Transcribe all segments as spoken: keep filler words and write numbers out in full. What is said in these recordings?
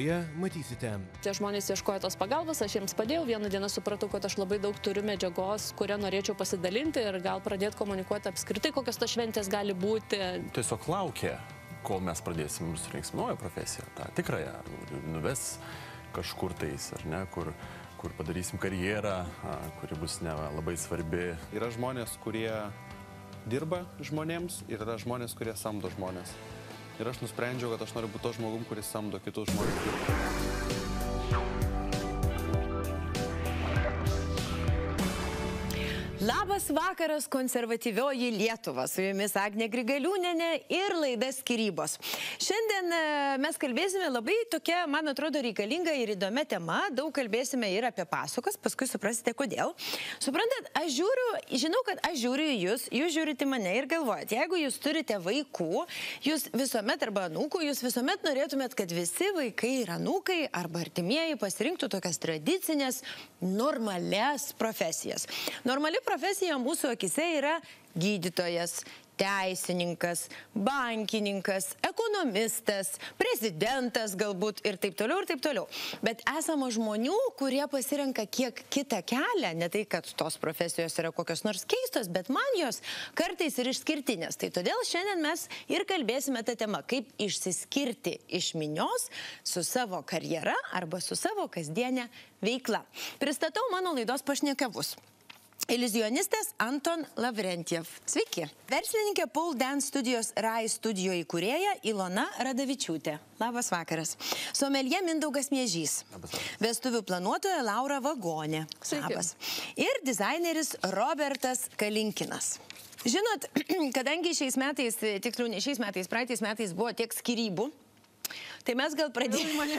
laidoje matysite. Tie žmonės ieškojo tos pagalbos, aš jiems padėjau. Vieną dieną supratau, kad aš labai daug turiu medžiagos, kurią norėčiau pasidalinti ir gal pradėti komunikuoti apskritai, kokios tos šventės gali būti. Tiesiog laukia, kol mes pradėsim surinks naują profesiją, tą tikrąją, nuves kažkur tais, ar ne, kur, kur padarysim karjerą, kuri bus ne, labai svarbi. Yra žmonės, kurie dirba žmonėms ir yra žmonės, kurie samdo žmonės. Ir aš nusprendžiau, kad aš noriu būti to žmogum, kuris samdo kitus žmonės. Labas vakaras, konservatyvioji Lietuva. Su jumis Agnė Grigaliūnienė ir laida Skyrybos. Šiandien mes kalbėsime labai tokia, man atrodo, reikalinga ir įdomia tema. Daug kalbėsime ir apie pasakas, paskui suprasite, kodėl. Suprantat, aš žiūriu, žinau, kad aš žiūriu į jūs, jūs žiūrite mane ir galvojat, jeigu jūs turite vaikų, jūs visuomet arba anūkų, jūs visuomet norėtumėt, kad visi vaikai ir anūkai arba artimieji pasirinktų tokias tradicinės, normalias profesijas. Normali profesija mūsų akise yra gydytojas, teisininkas, bankininkas, ekonomistas, prezidentas galbūt ir taip toliau ir taip toliau. Bet esama žmonių, kurie pasirenka kiek kitą kelią, ne tai, kad tos profesijos yra kokios nors keistos, bet man jos kartais ir išskirtinės. Tai todėl šiandien mes ir kalbėsime tą temą, kaip išsiskirti iš minios su savo karjera arba su savo kasdienė veikla. Pristatau mano laidos pašnekovus. Iliuzionistas Anton Lavrentiev. Sveiki. Verslininkė Pole Dance studijos Rai studijo įkūrėja Ilona Radavičiūtė. Labas vakaras. Someljė Mindaugas Miežys. Labas. Vestuvių planuotoja Laura Vagonė. Sveiki. Labas. Ir dizaineris Robertas Kalinkinas. Žinot, kadangi šiais metais, tiksliau ne šiais metais, praeitais metais buvo tiek skyrybų, tai mes gal pradėsime,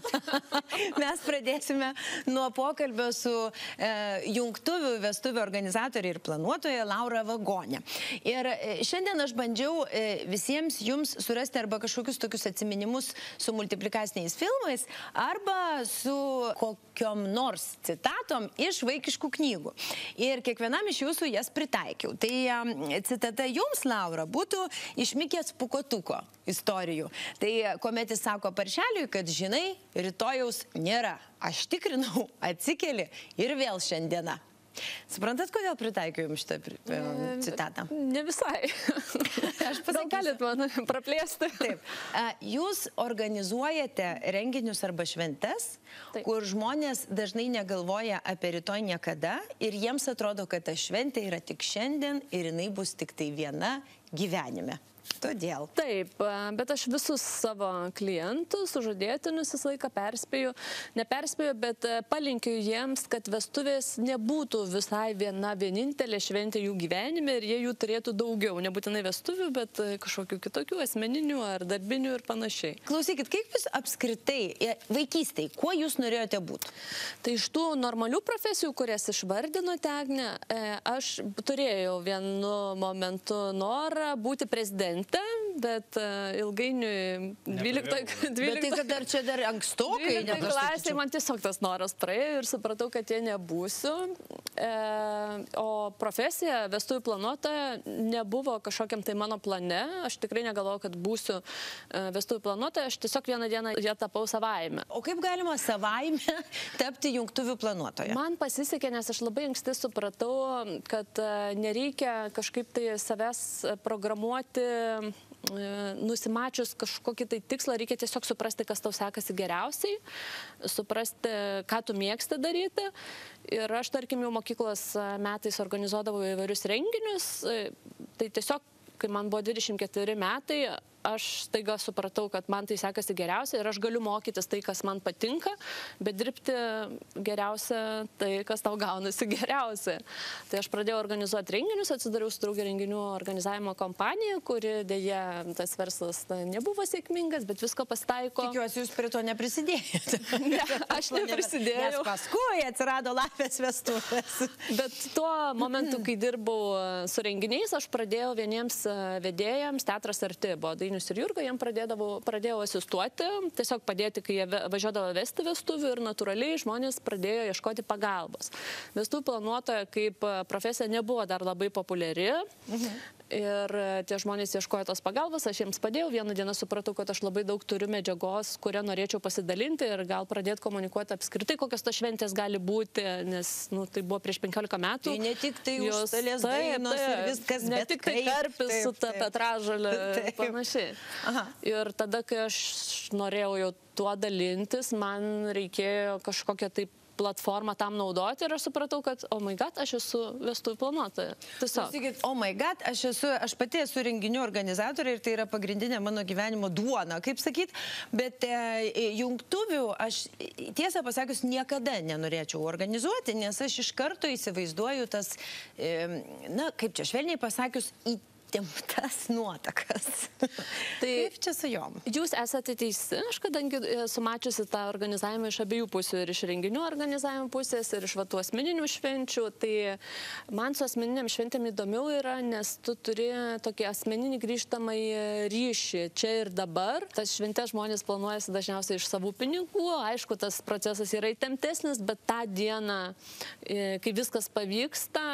mes pradėsime nuo pokalbio su e, jungtuvių vestuvių organizatorė ir planuotoja Laura Vagonė. Ir e, šiandien aš bandžiau e, visiems jums surasti arba kažkokius tokius atsiminimus su multiplikaciniais filmais, arba su kokiom nors citatom iš vaikiškų knygų. Ir kiekvienam iš jūsų jas pritaikiau. Tai e, citata jums, Laura, būtų iš Mikės Pūkuotuko istorijų. Tai kuomet jis sako paršeliui, kad žinai, rytojaus nėra. Aš tikrinau, atsikeli ir vėl šiandiena. Suprantat, kodėl pritaikiau jums šitą citatą? Ne visai. Aš pasakysiu. Gal galit man praplėsti? Taip. Jūs organizuojate renginius arba šventes, Taip. Kur žmonės dažnai negalvoja apie rytoj niekada ir jiems atrodo, kad ta šventė yra tik šiandien ir jinai bus tik tai viena gyvenime. Todėl. Taip, bet aš visus savo klientus, sužadėtinius visą laiką perspėju, neperspėju, bet palinkiu jiems, kad vestuvės nebūtų visai viena vienintelė šventė jų gyvenime ir jie jų turėtų daugiau. Nebūtinai vestuvių, bet kažkokių kitokių asmeninių ar darbinių ir panašiai. Klausykit, kaip jūs apskritai, vaikystėj, kuo jūs norėjote būti? Tai iš tų normalių profesijų, kurias išvardinote, Agne, aš turėjau vienu momentu norą būti prezidentė, bet ilgainiui dvyliktoje Bet tai, kad dar čia dar ankstokai klasėje man tiesiog tas noras praėjo ir supratau, kad jie nebūsiu. E, o profesija vestuvių planuotoja nebuvo kažkokiam tai mano plane. Aš tikrai negalvojau, kad būsiu vestuvių planuotoja. Aš tiesiog vieną dieną ją tapau savaime. O kaip galima savaime tapti jungtuvių planuotoja? Man pasisekė, nes aš labai anksti supratau, kad nereikia kažkaip tai savęs programuoti nusimačius kažkokį tai tikslą, reikia tiesiog suprasti, kas tau sekasi geriausiai, suprasti, ką tu mėgsti daryti. Ir aš, tarkim, jau mokyklos metais organizuodavau įvairius renginius, tai tiesiog, kai man buvo dvidešimt ketveri metai, aš staiga supratau, kad man tai sekasi geriausia ir aš galiu mokytis tai, kas man patinka, bet dirbti geriausia tai, kas tau gaunasi geriausia. Tai aš pradėjau organizuoti renginius, atsidariau su draugė renginių organizavimo kompanija, kuri dėja tas verslas na, nebuvo sėkmingas, bet visko pasitaiko. Tikiuosi, jūs prie to neprisidėjote. Ne, aš neprisidėjau. Nes paskui atsirado lapės vestuvės. Bet tuo momentu, kai dirbau su renginiais, aš pradėjau vieniems vedėjams, Teatras arti, buvo dainininkų Dainius ir Jurga, jiem pradėjau asistuoti, tiesiog padėti, kai jie važiuodavo vesti vestuvių ir natūraliai žmonės pradėjo ieškoti pagalbos. Vestuvių planuotoja kaip profesija nebuvo dar labai populiari mhm. ir tie žmonės ieškojo tos pagalbos, aš jiems padėjau, vieną dieną supratau, kad aš labai daug turiu medžiagos, kurią norėčiau pasidalinti ir gal pradėti komunikuoti apskritai, kokios tos šventės gali būti, nes nu, tai buvo prieš penkiolika metų. Tai ne tik tai jos stalės dainos ir viskas, ne bet tik tai karpis taip, su ta taip. petražalė ir panašiai. Aha. Ir tada, kai aš norėjau jau tuo dalintis, man reikėjo kažkokią taip platformą tam naudoti ir aš supratau, kad oh my god, aš esu vestuvių planuotoja. Tiesiog. Sakykit, oh my god, aš esu, aš pati esu renginių organizatorė ir tai yra pagrindinė mano gyvenimo duona, kaip sakyt, bet e, jungtuvių aš tiesą pasakius niekada nenorėčiau organizuoti, nes aš iš karto įsivaizduoju tas, e, na, kaip čia švelniai pasakius, į tas nuotakas. Tai kaip čia su jom? Jūs esate teisi, aš kadangi esu mačiusi tą organizavimą iš abiejų pusių, ir iš renginių organizavimo pusės, ir iš va, tų asmeninių švenčių, tai man su asmeniniam šventėm įdomiau yra, nes tu turi tokį asmeninį grįžtamąjį ryšį čia ir dabar. Tas šventės žmonės planuojasi dažniausiai iš savų pinigų, aišku, tas procesas yra įtemptesnis, bet tą dieną, kai viskas pavyksta,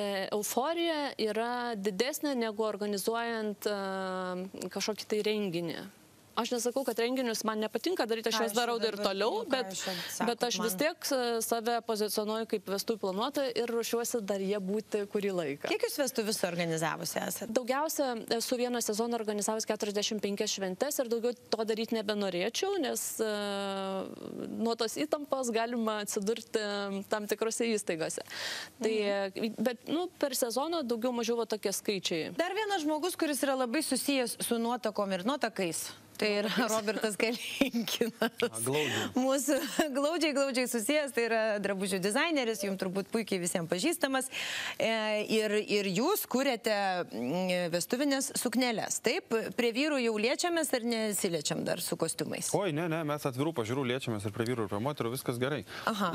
euforija yra didesnė negu organizuojant uh, kažkokį tai renginį. Aš nesakau, kad renginius man nepatinka daryti, aš juos darau ir toliau, bet, bet aš vis tiek save pozicionuoju kaip vestuvių planuotoja ir ruošiuosi dar jie būti kurį laiką. Kiek jūs vestuvius organizavusi esate? Daugiausia esu vieno sezono organizavus keturiasdešimt penkias šventes ir daugiau to daryti nebenorėčiau, nes uh, nuo tos įtampos galima atsidurti tam tikrose įstaigose. Tai, mhm. Bet nu, per sezoną daugiau mažiau va, tokie skaičiai. Dar vienas žmogus, kuris yra labai susijęs su nuotakom ir nuotakais. Tai yra Robertas Kalinkinas. Glaudžiai. Mūsų glaudžiai, glaudžiai susijęs, tai yra drabužių dizaineris, jums turbūt puikiai visiems pažįstamas. Ir, ir jūs kuriate vestuvinės sukneles. Taip, prie vyrų jau liečiamės ar nesiliečiam dar su kostiumais? Oi, ne, ne, mes atvirų pažiūrų liečiamės ir prie vyrų, ir prie moterų, viskas gerai. Aha.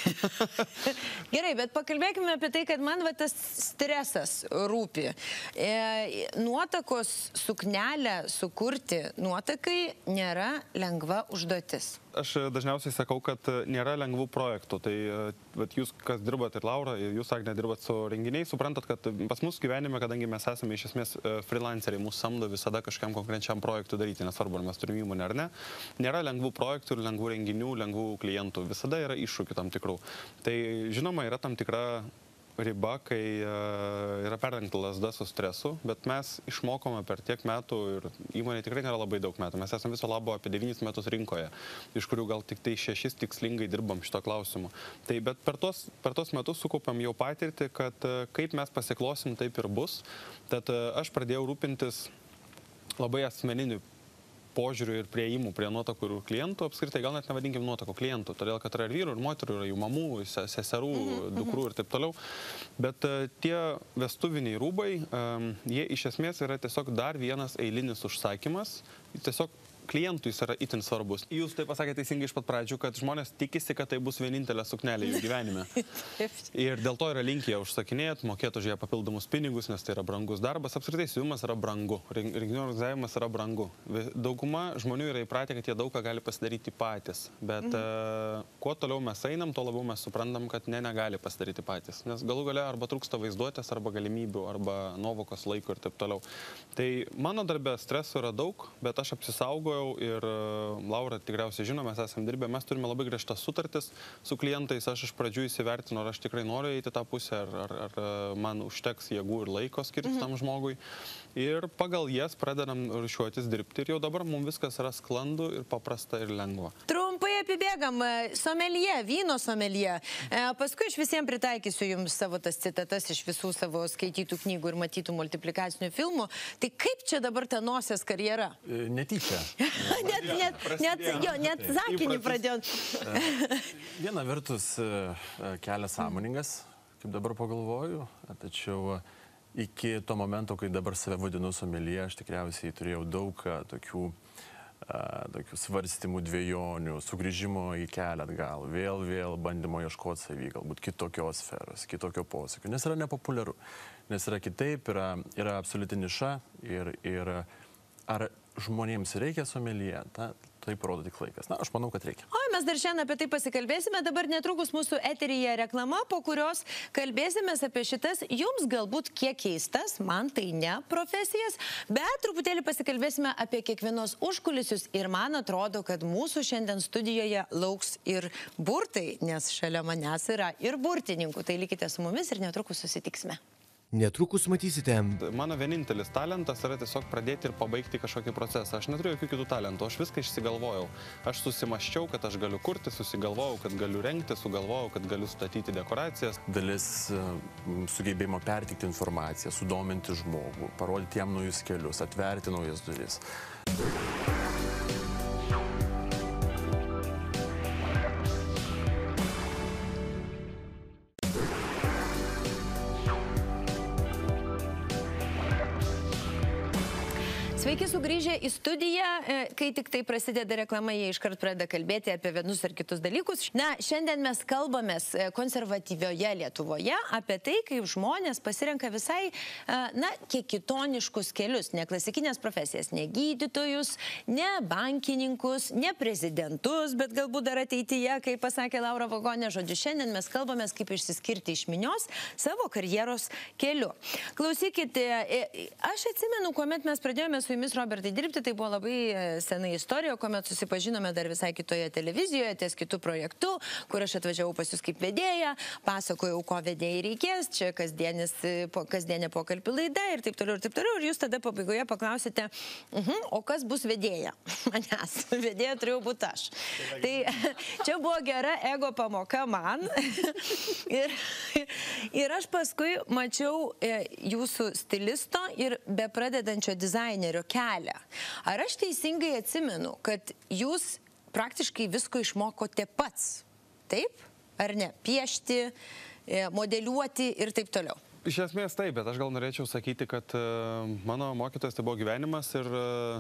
Gerai, bet pakalbėkime apie tai, kad man va, tas stresas rūpi. E, nuotakos suknelę sukurti, nuotaką kai nėra lengva užduotis. Aš dažniausiai sakau, kad nėra lengvų projektų. Tai vat, jūs, kas dirbat ir Laura, ir jūs, Agne, dirbat su renginiais, suprantat, kad pas mus gyvenime, kadangi mes esame iš esmės freelanceriai, mūsų samdo visada kažkam konkrečiam projektui daryti, nesvarbu, ar mes turime įmonę ar ne, nėra lengvų projektų ir lengvų renginių, lengvų klientų. Visada yra iššūkių tam tikrų. Tai žinoma, yra tam tikra riba, kai uh, yra perdengta lazda su stresu, bet mes išmokome per tiek metų ir įmonė tikrai nėra labai daug metų. Mes esame viso labo apie devynis metus rinkoje, iš kurių gal tik tai šešis tikslingai dirbam šito klausimu. Tai bet per tos, per tos metus sukaupiam jau patirtį, kad uh, kaip mes pasiklosim, taip ir bus. Tad uh, aš pradėjau rūpintis labai asmeniniu požiūrių ir prieimų prie nuotakų ir klientų, apskritai gal net nevadinkim nuotakų klientų, todėl kad yra ir vyrų, ir moterų, yra jų mamų, seserų, mm-hmm. dukrų ir taip toliau. Bet uh, tie vestuviniai rūbai, um, jie iš esmės yra tiesiog dar vienas eilinis užsakymas, tiesiog klientui jis yra itin svarbus. Jūs tai pasakėte teisingai iš pat pradžių, kad žmonės tikisi, kad tai bus vienintelė suknelė jų gyvenime. Ir dėl to yra linkę užsakinėti, mokėti už ją papildomus pinigus, nes tai yra brangus darbas. Apskritai siuvimas yra brangu, renginių organizavimas yra brangu. Dauguma žmonių yra įpratę, kad jie daug ką gali pasidaryti patys. Bet mhm. uh, kuo toliau mes einam, tuo labiau mes suprantam, kad ne, negali pasidaryti patys. Nes galų gale arba trūksta vaizduotės, arba galimybių, arba nuovokos laiko ir taip toliau. Tai mano darbe streso yra daug, bet aš apsisaugojau ir Laura tikriausiai žino, mes esame dirbę, mes turime labai griežtas sutartis su klientais, aš iš pradžių įsivertinu, ar aš tikrai noriu eiti tą pusę, ar, ar, ar man užteks jėgų ir laiko skirti mhm. tam žmogui. Ir pagal jas pradedam ruošiuotis dirbti ir jau dabar mums viskas yra sklandu ir paprasta ir lengva. Trumpai apibėgam, someljė, vyno someljė. E, paskui aš visiems pritaikysiu jums savo tas citatas iš visų savo skaitytų knygų ir matytų multiplikacinių filmų. Tai kaip čia dabar ta nosies karjera? Netyčia. net, net, net, jo, net sakinį pradėjot. Viena vertus kelias sąmoningas, kaip dabar pagalvoju, tačiau iki to momento, kai dabar save vadinu someljė, aš tikriausiai turėjau daug tokių, tokių svarstymų, dviejonių, sugrįžimo į kelią atgal, vėl, vėl bandymo ieškoti savį, galbūt kitokios sferos, kitokio posūkio, nes yra nepopuliaru, nes yra kitaip, yra, yra absoliuti niša ir, ir ar žmonėms reikia someljė, ta, tai parodo tik laikas. Na, aš manau, kad reikia. O mes dar šiandien apie tai pasikalbėsime. Dabar netrukus mūsų eteryje reklama, po kurios kalbėsime apie šitas jums galbūt kiek keistas, man tai ne profesijas, bet truputėlį pasikalbėsime apie kiekvienos užkulisius ir man atrodo, kad mūsų šiandien studijoje lauks ir burtai, nes šalia manęs yra ir burtininkų. Tai likite su mumis ir netrukus susitiksime. Netrukus matysite. Mano vienintelis talentas yra tiesiog pradėti ir pabaigti kažkokį procesą. Aš neturiu jokių kitų talentų, aš viską išsigalvojau. Aš susimaščiau, kad aš galiu kurti, susigalvojau, kad galiu rengti, sugalvojau, kad galiu statyti dekoracijas. Dalis sugebėjimo pertikti informaciją, sudominti žmogų, parodyti jam naujus kelius, atverti naujas duris. Sveiki sugrįžę į studiją, kai tik tai prasideda reklama, jie iškart pradeda kalbėti apie vienus ar kitus dalykus. Na, šiandien mes kalbamės konservatyvioje Lietuvoje apie tai, kaip žmonės pasirenka visai, na, kiek kitoniškus kelius, ne klasikinės profesijas, ne gydytojus, ne bankininkus, ne prezidentus, bet galbūt dar ateityje, kaip pasakė Laura Vagonė, žodžiu, šiandien mes kalbamės, kaip išsiskirti iš minios savo karjeros keliu. Klausykite, aš atsimenu, kuomet mes pradėjome su jumis, Robertai, dirbti, tai buvo labai sena istorija, kuomet susipažinome dar visai kitoje televizijoje, ties kitų projektų, kur aš atvažiavau pas jūs kaip vedėja, pasakojau, ko vedėjai reikės, čia kasdienis, kasdienė pokalbių laida ir taip toliau ir taip toliau. Ir jūs tada pabaigoje paklausėte, uh -huh, o kas bus vedėja? Manęs, vedėja turėjau būti aš. Tai čia buvo gera ego pamoka man. ir, ir aš paskui mačiau jūsų stilisto ir bepradedančio dizainerio kelią. Ar aš teisingai atsimenu, kad jūs praktiškai visko išmokote pats? Taip? Ar ne? Piešti, modeliuoti ir taip toliau. Iš esmės taip, bet aš gal norėčiau sakyti, kad mano mokytojas tai buvo gyvenimas ir,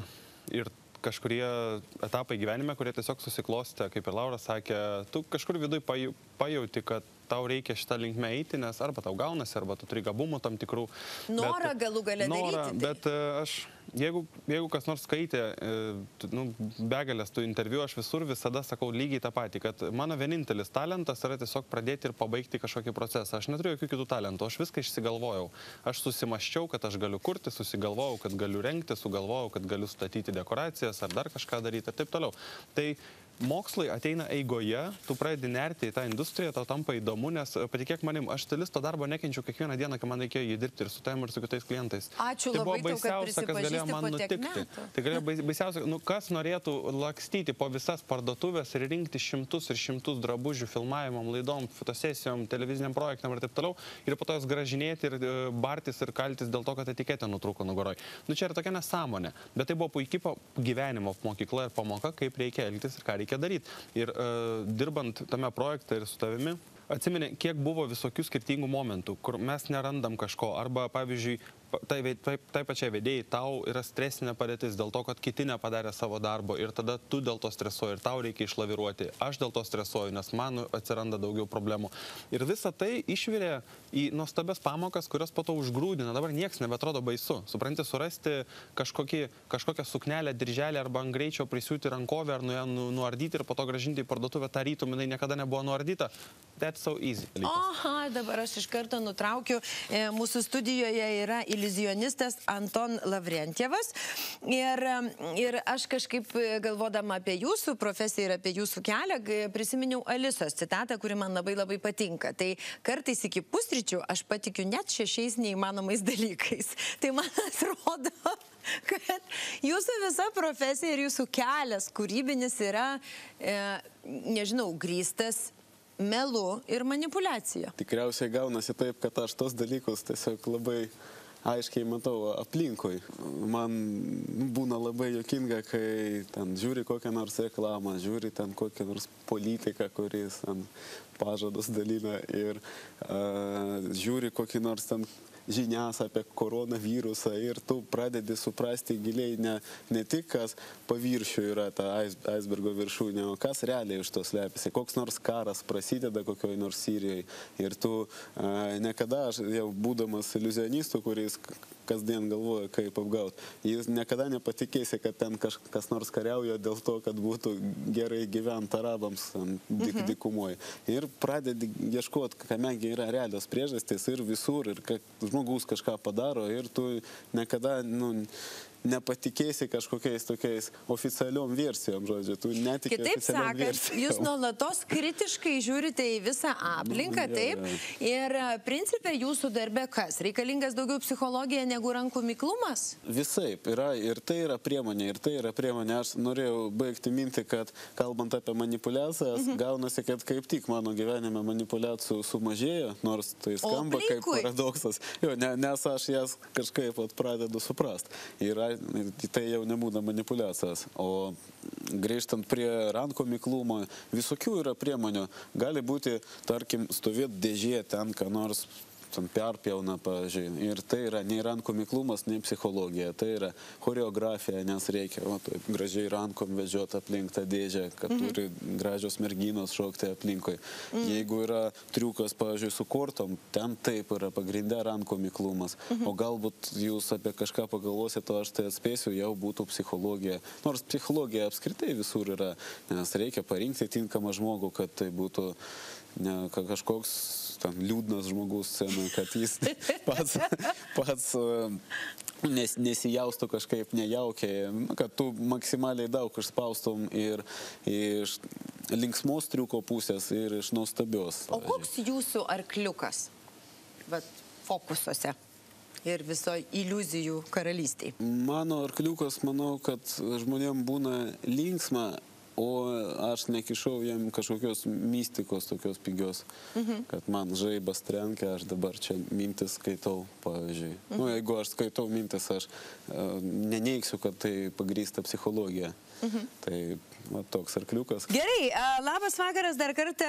ir kažkurie etapai gyvenime, kurie tiesiog susiklostė, kaip ir Laura sakė, tu kažkur viduj pajauti, kad tau reikia šitą linkmę eiti, nes arba tau gaunasi, arba tu turi gabumų tam tikrų. Norą galų galę daryti. Norą, bet aš, jeigu, jeigu kas nors skaitė, nu, begalės tų interviu, aš visur visada sakau lygiai tą patį, kad mano vienintelis talentas yra tiesiog pradėti ir pabaigti kažkokį procesą. Aš neturiu jokių kitų talentų, aš viską išsigalvojau. Aš susimaščiau, kad aš galiu kurti, susigalvojau, kad galiu rengti, sugalvojau, kad galiu statyti dekoracijas ar dar kažką daryti ir taip toliau. Tai mokslai ateina eigoje, tu pradedi nerti į tą industriją, tau tampa įdomu, nes patikėk manim, aš stilisto darbo nekenčiu kiekvieną dieną, kai man reikėjo jį dirbti ir su tavim ir su kitais klientais. Ačiū tai labai, buvo baisiausia, kas galėjo man nutikti. Tai galėjo baisiausia, nu kas norėtų lakstyti po visas parduotuvės ir rinkti šimtus ir šimtus drabužių filmavimom, laidom, fotosesijom, televiziniam projektam ir taip toliau, ir po to jas gražinėti ir bartis ir kaltis dėl to, kad etiketė nutrūko nugaroj. Nu čia yra tokia nesąmonė, bet tai buvo puikiai gyvenimo mokykla ir pamoka, kaip reikia elgtis ir ką reikia daryti. Ir uh, dirbant tame projekte ir su tavimi, atsimeni, kiek buvo visokių skirtingų momentų, kur mes nerandam kažko, arba, pavyzdžiui, tai, tai, tai pačiai vedėjai, tau yra stresinė padėtis dėl to, kad kiti nepadarė savo darbo ir tada tu dėl to stresuoji ir tau reikia išlaviruoti, aš dėl to stresuoju, nes man atsiranda daugiau problemų. Ir visa tai išvirė į nuostabias pamokas, kurios po to užgrūdina. Dabar nieks nebetrodo baisu. Supranti, surasti kažkokį, kažkokią suknelę, dirželį arba ant greičio prisiūti rankovę ar nu ją nu, nuardyti ir po to gražinti į parduotuvę, tą rytum, jinai niekada nebuvo nuardyta. That's so easy. Oha, dabar aš iš karto nutraukiu. E, mūsų studijoje yra iliuzionistas Anton Lavrentjevas. Ir, ir aš kažkaip galvodama apie jūsų profesiją ir apie jūsų kelią, prisiminiau Alisos citatą, kuri man labai labai patinka. Tai kartais iki pusryčių aš patikiu net šešiais neįmanomais dalykais. Tai man atrodo, kad jūsų visa profesija ir jūsų kelias kūrybinis yra, e, nežinau, grįstas melu ir manipuliacija. Tikriausiai gaunasi taip, kad aš tos dalykus tiesiog labai aiškiai matau aplinkui. Man būna labai juokinga, kai ten žiūri kokią nors reklamą, žiūri ten kokią nors politiką, kuris ten pažadus dalina ir uh, žiūri kokį nors ten žinias apie koronavirusą ir tu pradedi suprasti giliai ne, ne tik, kas paviršių yra ta aisbergo viršūnė, o kas realiai iš to slepiasi. Koks nors karas prasideda kokioj nors Sirijoje ir tu a, niekada, aš jau būdamas iliuzionistu, kuris kasdien galvoja, kaip apgauti, jis niekada nepatikėsi, kad ten kaž, kas nors kariauja dėl to, kad būtų gerai gyventi arabams dik, mhm. dikumoje. Ir pradedi ieškoti, kamegi yra realios priežastys ir visur, ir kad žmogus kažką padaro ir tu niekada, nu, nepatikėsi kažkokiais tokiais oficialiom versijom, žodžiu, tu netikė Kitaip oficialiom sakant, versijom. jūs nuolatos kritiškai žiūrite į visą aplinką, Ja, taip? ja. Ir principė jūsų darbe kas? Reikalingas daugiau psichologija negu rankų miklumas? Visaip yra ir tai yra priemonė, ir tai yra priemonė. Aš norėjau baigti mintį, kad kalbant apie manipulacijas, mhm. gaunasi, kad kaip tik mano gyvenime manipulacijų sumažėjo, nors tai skamba kaip paradoksas. Jo, ne, nes aš jas kažkaip vat pradedu suprast. Ir tai jau nebūna manipulacijos. O grįžtant prie rankų miklumo, visokių yra priemonių. Gali būti, tarkim, stovėti dėžė ten, ką nors ten perpjauna, pavyzdžiui. Ir tai yra nei rankų miklumas, nei psichologija. Tai yra choreografija, nes reikia o, taip, gražiai rankom vežioti aplink tą dėžę, kad mhm. turi gražios merginos šokti aplinkui. Mhm. Jeigu yra triukas, pavyzdžiui, su kortom, ten taip yra pagrindė rankų miklumas. Mhm. O galbūt jūs apie kažką pagalvosite, o aš tai atspėsiu, jau būtų psichologija. Nors psichologija apskritai visur yra, nes reikia parinkti tinkamą žmogų, kad tai būtų ne kažkoks ten liūdnas žmogus scena, kad jis pats, pats nes, nesijaustų kažkaip nejaukiai, kad tu maksimaliai daug išspaustum ir iš linksmos triuko pusės ir iš nuostabios. O koks jūsų arkliukas? Vat fokusuose ir viso iliuzijų karalystėje? Mano arkliukas, manau, kad žmonėm būna linksma, o aš nekišau jam kažkokios mistikos, tokios pigios, mhm. kad man žaibas trenkia, aš dabar čia mintis skaitau, pavyzdžiui. Mhm. Nu, jeigu aš skaitau mintis, aš uh, neneiksiu, kad tai pagrįsta psichologija. Mhm. Tai va, toks arkliukas. Gerai, labas vakaras dar kartą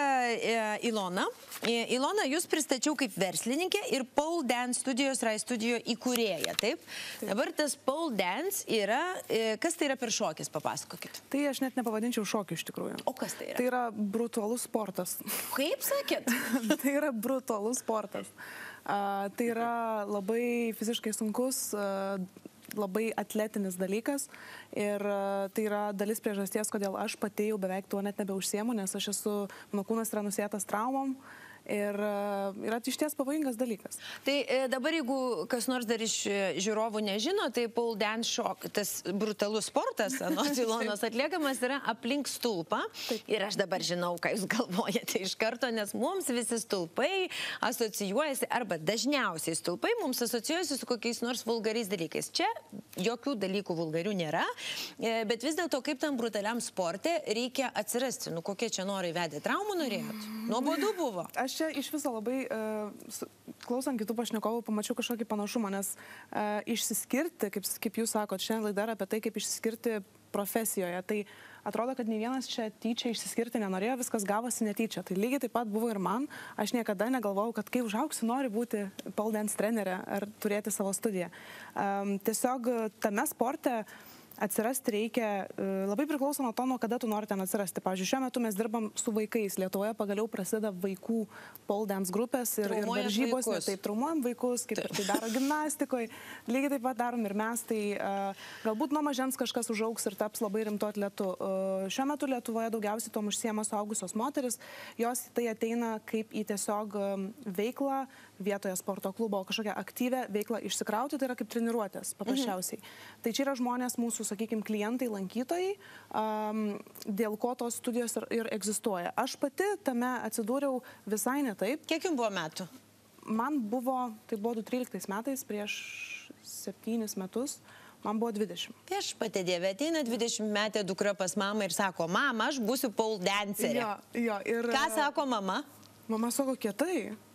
Ilona. Ilona, jūs pristačiau kaip verslininkė ir Pole Dance studijos, Rai studijo įkūrėja, taip? Taip? Dabar tas Pole Dance yra, kas tai yra per šokis, papasakokit. Tai aš net nepavadinčiau šokiu iš tikrųjų. O kas tai yra? Tai yra brutalus sportas. Kaip sakėt? Tai yra brutalus sportas. Uh, tai yra labai fiziškai sunkus, uh, labai atletinis dalykas ir tai yra dalis priežasties, kodėl aš pati jau beveik tuo net nebeužsiemu, nes aš esu, mano kūnas yra nusėtas traumom ir yra iš ties pavojingas dalykas. Tai dabar, jeigu kas nors dar iš žiūrovų nežino, tai pole dance šok, tas brutalus sportas, anot Ilonos atliekamas, yra aplink stulpą. Taip. Ir aš dabar žinau, ką jūs galvojate iš karto, nes mums visi stulpai asocijuojasi, arba dažniausiai stulpai mums asocijuojasi su kokiais nors vulgariais dalykais. Čia jokių dalykų vulgarių nėra, bet vis dėlto kaip tam brutaliam sporte reikia atsirasti. Nu, kokie čia norai vedė? Traumų norėjot? Nuobodu buvo? Aš čia iš viso labai, uh, klausant kitų pašnekovų, pamačiau kažkokį panašumą, nes uh, išsiskirti, kaip, kaip jūs sakot, šiandien laida yra apie tai, kaip išsiskirti profesijoje. Tai atrodo, kad nei vienas čia tyčia išsiskirti nenorėjo, viskas gavosi netyčia. Tai lygiai taip pat buvo ir man. Aš niekada negalvojau, kad kai užaugsiu, noriu būti pole dance trenerė ar turėti savo studiją. Um, tiesiog tame sporte atsirasti reikia, labai priklauso nuo to, nuo kada tu nori ten atsirasti. Pavyzdžiui, šiuo metu mes dirbam su vaikais. Lietuvoje pagaliau prasideda vaikų pole dance grupės ir, ir varžybos. Taip, traumuojam vaikus, kaip ir tai daro gimnastikoje. Lygiai taip pat darom ir mes. Tai uh, galbūt nuo mažens kažkas užaugs ir taps labai rimtu atletu. Uh, šiuo metu Lietuvoje daugiausiai tom užsiema suaugusios moteris. Jos tai ateina kaip į tiesiog um, veiklą vietoje sporto klubo, kažkokią aktyvę veiklą išsikrauti, tai yra kaip treniruotės, paprasčiausiai. Mhm. Tai čia yra žmonės mūsų, sakykime, klientai, lankytojai, um, dėl ko tos studijos ir, ir egzistuoja. Aš pati tame atsidūriau visai ne taip. Kiek jums buvo metų? Man buvo, tai buvo du tūkstančiai tryliktais metais, prieš septynis metus, man buvo dvidešimt. Aš pati dieve, ateina dvidešimt metė dukra pas mamą ir sako, mama, aš būsiu pole dancerė. Jo, jo, ir... Ką sako mama? Mama sako, kietai.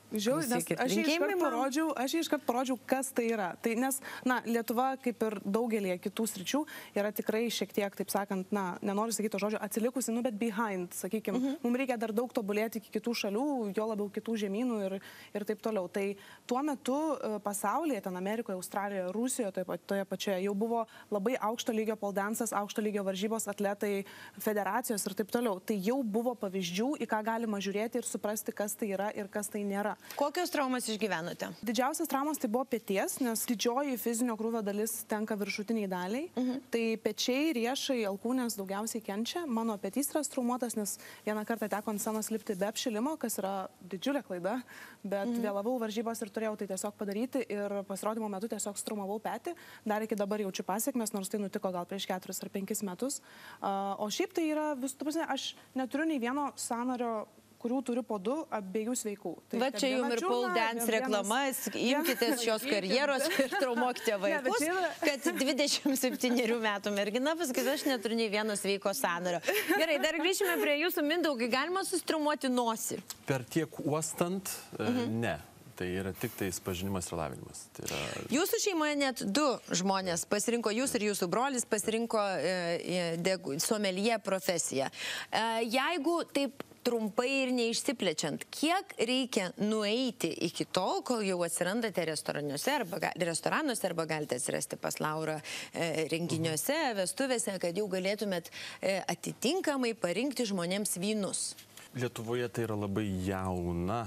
Žiauriai, nes Klausykit, aš jį linkėjimai iškart mam. parodžiau, aš jį iškart parodžiau, kas tai yra. Tai nes, na, Lietuva, kaip ir daugelį kitų sričių, yra tikrai šiek tiek, taip sakant, na, nenoriu sakyti to žodžio, atsilikusi, nu, bet behind, sakykime. Mhm. Mums reikia dar daug tobulėti iki kitų šalių, jo labiau kitų žemynų ir, ir taip toliau. Tai tuo metu e, pasaulyje, ten Amerikoje, Australijoje, Rusijoje, toje, toje pačioje, jau buvo labai aukšto lygio poldensas, aukšto lygio varžybos, atletai, federacijos ir taip toliau. Tai jau buvo pavyzdžių, į ką galima žiūrėti ir suprasti, kas tai yra ir kas tai nėra. Kokios traumas išgyvenote? Didžiausias traumas tai buvo peties, nes didžioji fizinio krūvio dalis tenka viršutiniai daliai. Mhm. Tai pečiai, riešai, alkūnės daugiausiai kenčia. Mano petys yra traumuotas, nes vieną kartą teko ant scenos lipti be apšilimo, kas yra didžiulė klaida, bet mhm. vėlavau varžybos ir turėjau tai tiesiog padaryti ir pasirodymo metu tiesiog traumavau petį. Dar iki dabar jaučiu pasiekmes, nors tai nutiko gal prieš keturis ar penkis metus. O šiaip tai yra, vis, tu prasme, aš neturiu nei vieno sąnario, kurių turiu po du, abiejų sveikų. Tai va čia jums ir pole dance reklama, imkitės šios karjeros ir traumuokite vaikus, kad dvidešimt septynerių metų mergina pasakys, aš neturiu nei vieno sveiko sąnario. Gerai, dar grįžime prie jūsų, Mindaugai, galima sustraumuoti nosį? Per tiek uostant, mhm. ne. Tai yra tik tais pažinimas ir lavinimas. Tai yra... Jūsų šeimoje net du žmonės pasirinko, jūs ir jūsų brolis pasirinko e, someljė profesiją. E, jeigu taip trumpai ir neišsiplečiant, kiek reikia nueiti iki tol, kol jau atsirandate restoranuose arba, restoranuose arba galite atsirasti pas Laurą e, renginiuose, vestuvėse, kad jau galėtumėt e, atitinkamai parinkti žmonėms vynus? Lietuvoje tai yra labai jauna,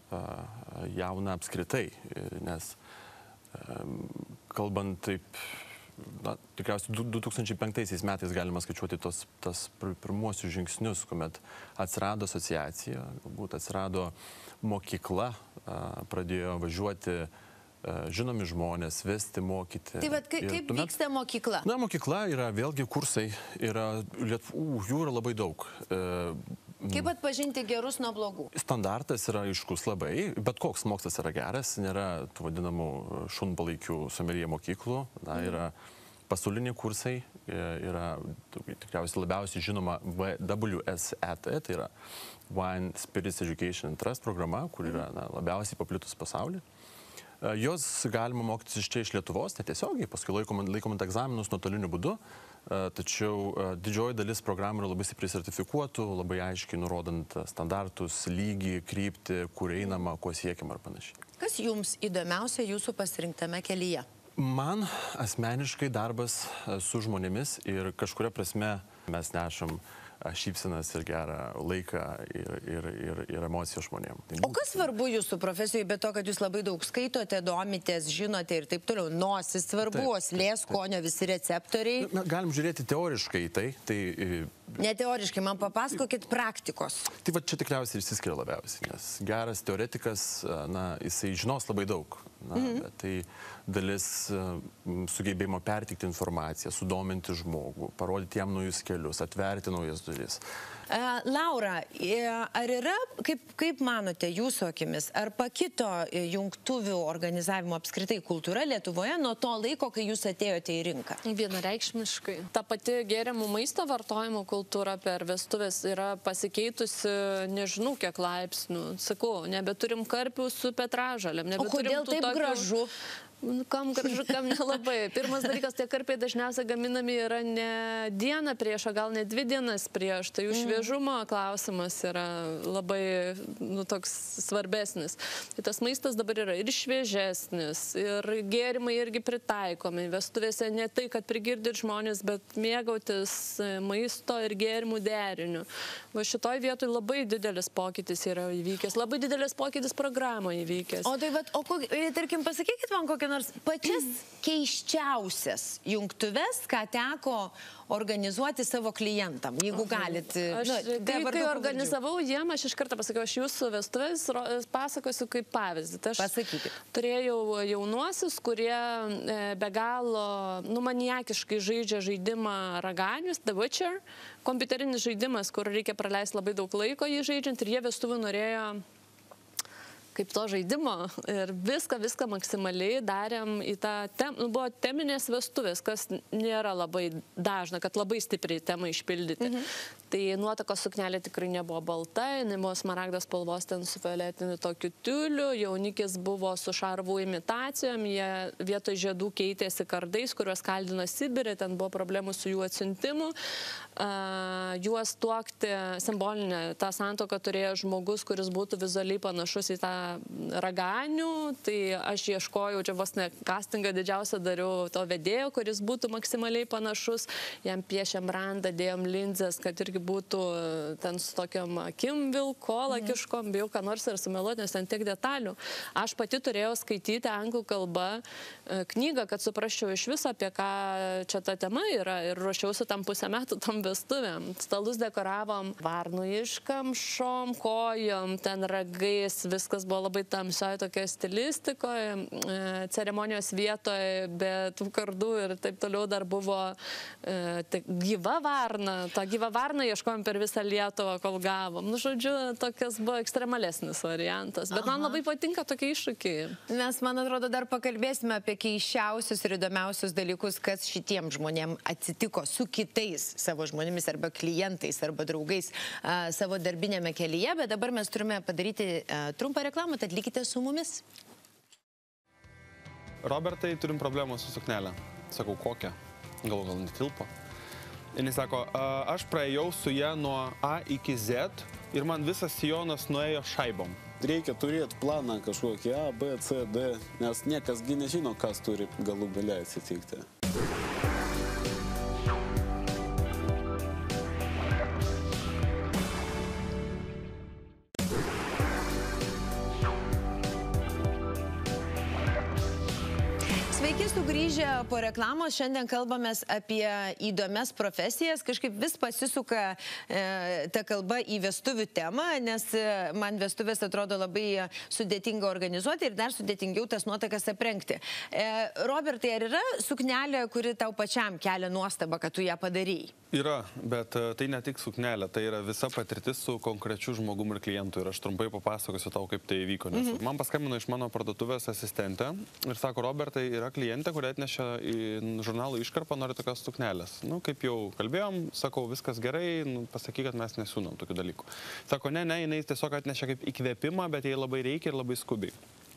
jauna apskritai, nes kalbant taip, na, tikriausiai du tūkstančiai penktaisiais metais galima skaičiuoti tos, tas pirmuosius žingsnius, kuomet atsirado asociacija, galbūt atsirado mokykla, pradėjo važiuoti žinomi žmonės, vesti, mokyti. Tai vat, kaip tuomet, vyksta mokykla? Na, mokykla yra vėlgi kursai, yra, uh, jų yra labai daug. Kaip atpažinti gerus nuo blogų? Standartas yra aiškus labai, bet koks mokslas yra geras, nėra tų vadinamų šunpalaikių someljė mokyklų, na, yra pasauliniai kursai, yra tikriausiai labiausiai žinoma W S E T, tai yra Wine Spirits Education and Trust programa, kur yra na, labiausiai paplitus pasaulyje. Jos galima mokytis iš čia iš Lietuvos, netiesiogiai, paskui laikomant egzaminus nuotoliniu būdu, tačiau didžioji dalis programų yra labai stipriai sertifikuotų, labai aiškiai nurodant standartus, lygį, kryptį, kur einama, ko siekiama ar panašiai. Kas jums įdomiausia jūsų pasirinktame kelyje? Man asmeniškai darbas su žmonėmis ir kažkuria prasme mes nešam šypsenas ir gerą laiką ir, ir, ir, ir emociją žmonėm. Tai o kas svarbu jūsų profesijoje, be to, kad jūs labai daug skaitote, domitės, žinote ir taip toliau? Nosis svarbu, oslės, skonio, visi receptoriai? Na, galim žiūrėti teoriškai į tai. tai ne teoriškai, man papasakokit praktikos. Tai va čia tikriausiai išsiskiria labiausiai, nes geras teoretikas, na, jisai žinos labai daug. Na, mhm. bet tai dalis sugebėjimo pertikti informaciją, sudominti žmogų, parodyti jam naujus kelius, atverti naujas duris. Laura, ar yra, kaip, kaip manote jūsų akimis, ar pakito jungtuvių organizavimo apskritai kultūra Lietuvoje nuo to laiko, kai jūs atėjote į rinką? Vienareikšmiškai. Ta pati gėrimų maisto vartojimo kultūra per vestuvės yra pasikeitusi, nežinau, kiek laipsnių. Sakau, nebeturim karpių su petražalėm. O kodėl taip tokių... gražu? Kam gražu, kam nelabai. Pirmas dalykas, tie karpiai dažniausiai gaminami yra ne dieną prieš, o gal ne dvi dienas prieš. Tai jų šviežumo klausimas yra labai nu, toks svarbesnis. Tai tas maistas dabar yra ir šviežesnis, ir gėrimai irgi pritaikomi. Vestuvėse ne tai, kad prigirdyt žmonės, bet mėgautis maisto ir gėrimų deriniu. Va šitoj vietoj labai didelis pokytis yra įvykęs. Labai didelis pokytis programoje įvykęs. O tai, vat, o tarkim, pasakykit man kokią nors pačias keiščiausias jungtuves, ką teko organizuoti savo klientam, jeigu galit. Aš, nu, kai, kai organizavau jiem, aš iš karto pasakiau, aš jūsų vestuvės pasakosiu kaip pavyzdį. Aš Pasakykit. turėjau jaunuosius, kurie be galo, nu, maniakiškai žaidžia žaidimą Raganius, The Witcher, kompiuterinis žaidimas, kur reikia praleisti labai daug laiko jį žaidžiant, ir jie vestuvių norėjo kaip to žaidimo ir viską, viską maksimaliai darėm į tą, tem, nu, buvo teminės vestuvės, kas nėra labai dažna, kad labai stipriai temą išpildyti. Mhm. Tai nuotakos suknelė tikrai nebuvo balta, jinai buvo smaragdos spalvos ten su violetiniu tokiu tiuliu, jaunikis buvo su šarvų imitacijom, jie vietoj žiedų keitėsi kardais, kuriuos kaldino Sibirė, ten buvo problemų su jų atsiuntimu. Uh, juos tuokti simbolinę, tą santuoką turėjo žmogus, kuris būtų vizualiai panašus į tą raganių, tai aš ieškojau, čia vos ne castingą didžiausią dariau to vedėjo, kuris būtų maksimaliai panašus, jam piešėm randą, dėjom linzės, kad irgi būtų ten su tokiam akim vilkolakiškom, bijau ką nors ir sumeluoti, nes ten tiek detalių. Aš pati turėjau skaityti anglų kalbą knygą, kad suprasčiau iš viso, apie ką čia ta tema yra, ir ruošiausi tam pusę metų tam vestuvėm. Stalus dekoravom varnų iškamšom, kojom, ten ragais, viskas buvo labai tamsioje tokia stilistikoje, ceremonijos vietoje, be tų kardų ir taip toliau dar buvo e, tai gyva varna. Ta gyva varna ieškojom per visą Lietuvą, kol gavom. Nu, žodžiu, tokias buvo ekstremalesnis variantas, bet Aha. man labai patinka tokie iššūkiai. Mes, man atrodo, dar pakalbėsime apie keiščiausius ir įdomiausius dalykus, kas šitiem žmonėm atsitiko su kitais savo žmonėmis arba klientais arba draugais a, savo darbinėme kelyje, bet dabar mes turime padaryti a, trumpą reklamą, tad likite su mumis. Robertai, turim problemą su suknelė. Sakau, kokią? Gal gal netilpo. Ir jis sako, aš praėjau su ją nuo A iki Z ir man visas sijonas nuėjo šaibom. Reikia turėti planą kažkokį A, B, C, D, nes niekasgi nežino, kas turi galų gale atsitikti. Sveiki sugrįžę po reklamos, šiandien kalbamės apie įdomias profesijas, kažkaip vis pasisuka e, ta kalba į vestuvių temą, nes e, man vestuvės atrodo labai sudėtinga organizuoti ir dar sudėtingiau tas nuotakas aprengti. E, Robertai, ar yra suknelė, kuri tau pačiam kelia nuostabą, kad tu ją padarei? Yra, bet tai ne tik suknelė, tai yra visa patirtis su konkrečiu žmogum ir klientu ir aš trumpai papasakosiu tau, kaip tai įvyko. Nes mm-hmm. man paskambino iš mano parduotuvės asistentė ir sako, Robertai, yra klientė, kurie atnešė į žurnalų iškarpą, nori tokios suknelės. Nu, kaip jau kalbėjom, sakau, viskas gerai, nu, pasakyk, kad mes nesiūnam tokių dalykų. Sako, ne, ne, jinai tiesiog atnešė kaip įkvėpimą, bet jai labai reikia ir labai skubiai.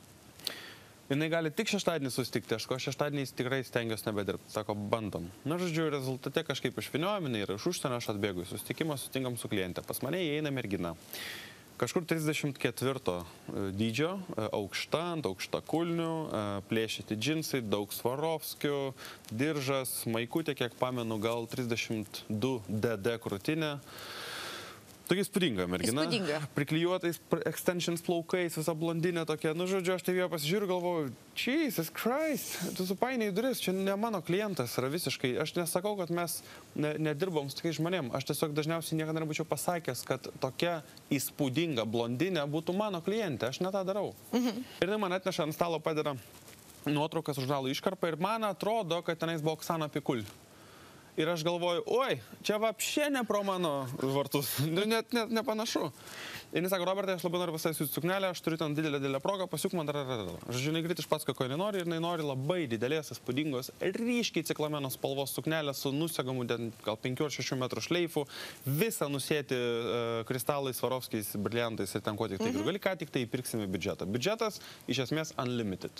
Jinai gali tik šeštadienį susitikti, aš ko šeštadieniais tikrai stengiuosi nebedirbti. Sako, bandom. Na, žodžiu, rezultate kažkaip išviniojom, jinai yra iš užsienio, aš atbėgu į susitikimą, susitinkam su kliente. Pas mane įeina mergina. Kažkur trisdešimt ketvirto dydžio, aukšta, ant aukšta kulnių, plėšyti džinsai, daug Svarovskių, diržas, maikutė, kiek pamenu, gal trisdešimt du D D krūtinė. Tokia įspūdinga mergina. Įspūdinga. Priklijuotais extensions plaukais, visa blondinė tokia. Nu, žodžiu, aš tai jo pasižiūriu, galvoju, Jesus Christ, tu supainiai duris, čia ne mano klientas yra visiškai. Aš nesakau, kad mes ne, nedirbom su tokiais žmonėm. Aš tiesiog dažniausiai niekada nebūčiau pasakęs, kad tokia įspūdinga blondinė būtų mano klientė. Aš ne tą darau. Mhm. Ir tai man atneša ant stalo, padeda nuotraukas žurnalo iškarpą ir man atrodo, kad tenais buvo Oksana Pikul. Ir aš galvoju, oi, čia vapšė ne pro mano vartus, net, net nepanašu. Ir jis sako, Robertai, aš labai noriu visai siūti suknelę, aš turiu ten didelę, didelę progą, pasiūk man dar, dar, dar. Aš žinai, greit išpasakoju, ko jinai nori, ir jinai nori labai didelės, įspūdingos, ryškiai ciklameno spalvos suknelę su nusegamu, gal penkių ar šešių metrų šleifu, visą nusėti uh, kristalais, Svarovskiais, briliantais ir ten ko tik tai. Mhm. Gali ką tik tai įpirksime biudžetą. Biudžetas iš esmės unlimited.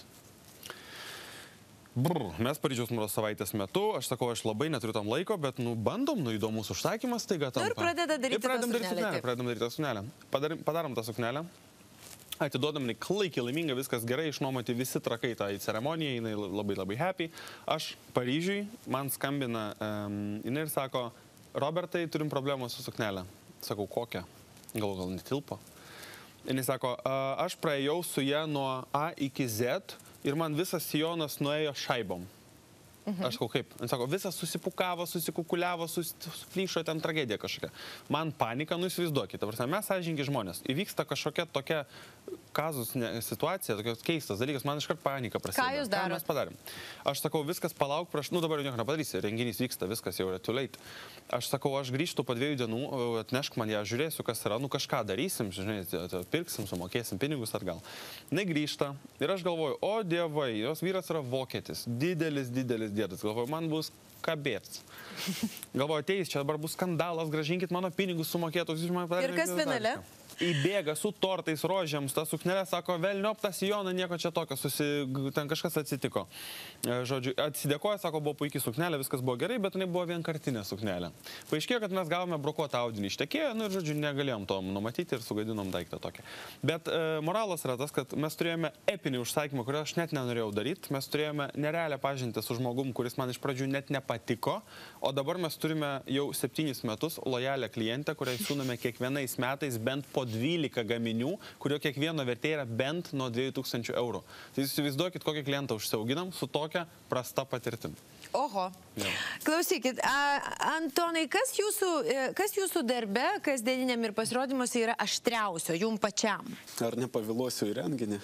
Brr, mes Paryžiaus mados savaitės metu, aš sakau, aš labai neturiu tam laiko, bet, nu, bandom, nu, įdomus užsakymas, taiga tampa. Ir pradeda daryti tą suknelę. Pradedam daryti tą suknelę. Padarim, padarom tą suknelę, atiduodam, jinai klaikiai laiminga, viskas gerai, išnuomoti visi trakai tą į ceremoniją, jinai labai labai happy. Aš Paryžiui, man skambina, um, jinai ir sako, Robertai, turim problemą su suknelė. Sakau, kokią? Gal gal netilpo. Jinai sako, aš praėjau su ją nuo A iki Z, ir man visas sijonas nuėjo šaibom. Mhm. Aš sakau, kaip? Jis sako, visas susipukavo, susikukuliavo, susiplyšo, ten tragedija kažkokia. Man panika, nu įsivaizduokite, mes sąžiningi žmonės. Įvyksta kažkokia tokia kazus ne, situacija, tokios keistas dalykas, man iškart panika prasideda. Ką jūs darot? Ką mes padarėm? Aš sakau, viskas palauk, praš... nu dabar jau nieko nepadarysi, renginys vyksta, viskas jau yra too late. Aš sakau, aš grįžtu po dviejų dienų, atnešk man ją, žiūrėsiu, kas yra, nu kažką darysim, žinai, pirksim, sumokėsim pinigus atgal. Negrįžta ir aš galvoju, o dievai, jos vyras yra vokietis, didelis, didelis dėdas, galvoju, man bus kabėts. Galvoju, ateis, čia dabar bus skandalas, gražinkit mano pinigus sumokėtus. Ir kas finale? Įbėga su tortais, rožėms, ta suknelė, sako, velniop tą sijoną, nieko čia tokio, susi... ten kažkas atsitiko. Žodžiu, atsidėkoja, sako, buvo puikiai suknelė, viskas buvo gerai, bet jinai buvo vienkartinė suknelė. Paaiškėjo, kad mes gavome brokuotą audinį ištekėję, nu ir, žodžiu, negalėjom to numatyti ir sugadinom daiktą tokį. Bet e, moralas yra tas, kad mes turėjome epinį užsakymą, kurio aš net nenorėjau daryti, mes turėjome nerealią pažintį su žmogum, kuris man iš pradžių net nepatiko, o dabar mes turime jau septynis metus lojalią klientę, kuriai siūname kiekvienais metais bent po dvylika gaminių, kurio kiekvieno vertė yra bent nuo dviejų tūkstančių eurų. Tai jūs įsivaizduokit, kokį klientą užsiauginam su tokia prasta patirtim. Oho. Ja. Klausykit, a, Antonai, kas jūsų, kas jūsų darbe, kasdieniniam ir pasirodymuose yra aštriausio, jum pačiam? Ar nepavėluosiu į renginį?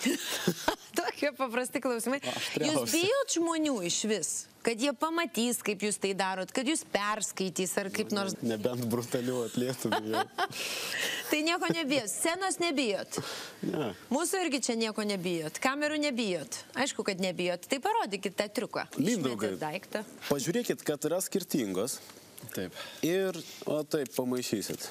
Tokie paprasti klausimai. Aštriausia. Jūs bijot žmonių iš vis? Kad jie pamatys, kaip jūs tai darot, kad jūs perskaitys ar kaip nors... Nebent brutaliu atlėtumė jau. Tai nieko nebijot. Scenos nebijot. Ne. Mūsų irgi čia nieko nebijot. Kamerų nebijot. Aišku, kad nebijot. Tai parodykit tą triuką. Mindaugai, Išmetėt daiktą. pažiūrėkit, kad yra skirtingos. Taip. Ir, o taip, pamaišysit.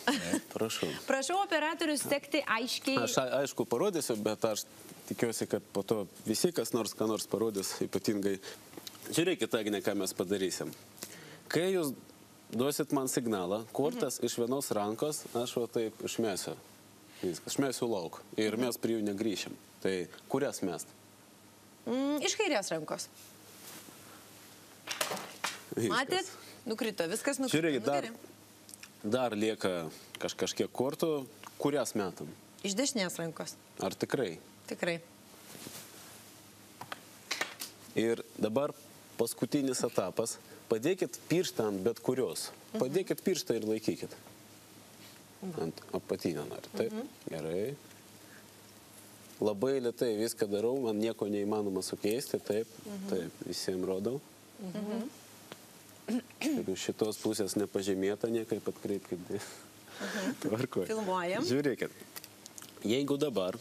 Prašau. Prašau operatorius sekti aiškiai. Aš a- aišku parodysiu, bet aš tikiuosi, kad po to visi kas nors, ką nors parodys, ypatingai. Žiūrėkit, Agne, ką mes padarysim. Kai jūs duosit man signalą, kortas iš vienos rankos, aš va taip išmėsiu. Viskas, išmėsiu lauk. Ir mes prie jų negrįšim. Tai kurias mest? Mm, iš kairės rankos. Viskas. Matėt? Nukrito, viskas nukrito. Žiūrėkit, Nu, dar, gerai. dar lieka kaž, kažkiek kortų, kurias metam. Iš dešinės rankos. Ar tikrai? Tikrai. Ir dabar paskutinis etapas. Padėkit pirštą ant bet kurios. Padėkit pirštą ir laikykit. Ant apatinio nori. Taip, gerai. Labai lėtai viską darau, man nieko neįmanoma sukeisti. Taip, taip, visiems rodau. Jeigu šitos pusės nepažymėta, niekaip atkreipkit. Tvarkoj. Filmuojam. Žiūrėkit. Jeigu dabar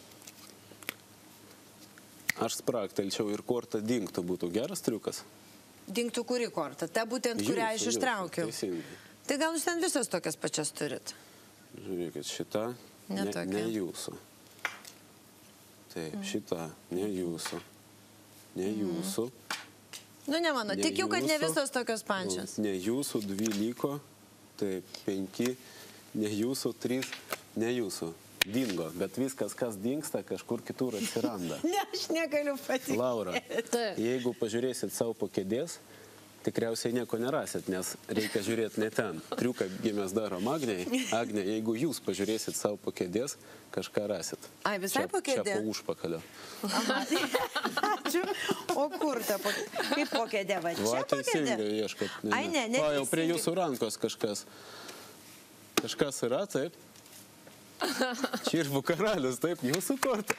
aš spraktelčiau ir korta dingtų, būtų geras triukas? Dingtų kuri korta? Ta būtent, kurią aš Jūsų, ištraukiau. jūsų, teisingai. Tai gal jūs ten visos tokias pačias turit? Žiūrėkit, šita Ne ne, tokia. ne jūsų. Taip, šita ne jūsų. Ne jūsų. Nu, ne mano. Ne Tikiu, kad ne jūsų. visos tokios pačios. Ne jūsų, dvi liko. Taip, penki. Ne jūsų, trys. Ne jūsų. Dingo. Bet viskas, kas dingsta, kažkur kitur atsiranda. Ne, aš negaliu patikėti. Laura, Taip. jeigu pažiūrėsit savo po kėdės, tikriausiai nieko nerasit, nes reikia žiūrėti ne ten. Triuką mes darom Agnei. Agne, jeigu jūs pažiūrėsit savo po kėdės, kažką rasit. Ai, visai Čia- po kėdė? Čia po užpakalio. Ačiū. O kur ta po... Kaip po kėdė? Va, Va, čia po teisingai kėdė? ieškot. Ai, ne, ne Va, jau prie teisingai. jūsų rankos kažkas. Kažkas yra, taip? Čirvų karalius, taip, jūsų korta.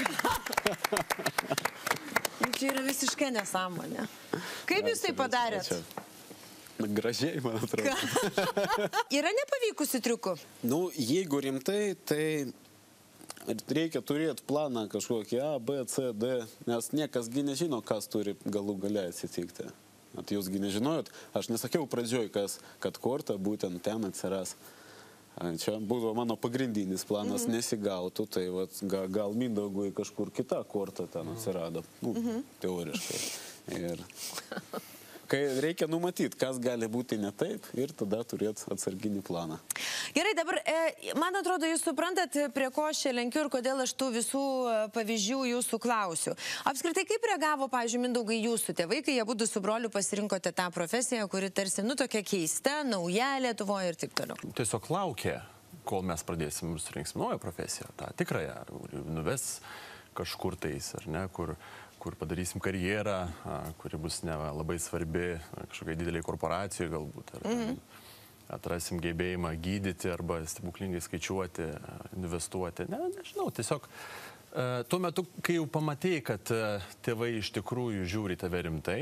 Čia yra visiškai nesąmonė. Kaip jūs tai padarėt? Čia gražiai, man atrodo. Yra nepavykusi triukų? Nu, jeigu rimtai, tai reikia turėti planą kažkokį A, B, C, D, nes niekasgi nežino, kas turi galų gale atsitikti. At jūsgi nežinojot, aš nesakiau pradžioj, kas, kad korta būtent ten atsiras. Čia buvo mano pagrindinis planas, mm-hmm. nesigautų, tai vat, ga, gal Mindaugui kažkur kita korta ten atsirado, nu, mm-hmm. teoriškai. Ir kai reikia numatyti, kas gali būti ne taip, ir tada turėti atsarginį planą. Gerai, dabar, e, man atrodo, jūs suprantat, prie ko aš čia lenkiu ir kodėl aš tų visų e, pavyzdžių jūsų klausiu. Apskritai, kaip reagavo, pavyzdžiui, Mindaugai, jūsų tėvai, kai jie būtų su broliu pasirinkote tą profesiją, kuri tarsi, nu, tokia keista, nauja Lietuvoje ir taip toliau? Tiesiog laukia, kol mes pradėsim ir surinksim naują profesiją, tą tikrąją, nuves kažkur tais, ar ne, kur, kur padarysim karjerą, a, kuri bus ne labai svarbi kažkokiai dideliai korporacijai galbūt. Ar, mm-hmm. atrasim gebėjimą gydyti arba stebuklingai skaičiuoti, investuoti. Ne, nežinau, tiesiog tuo metu, kai jau pamatėjai, kad tėvai iš tikrųjų žiūri tave rimtai,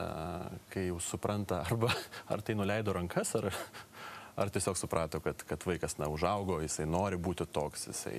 kai jau supranta, arba ar tai nuleido rankas, ar, ar tiesiog suprato, kad, kad vaikas na, užaugo, jisai nori būti toks, jisai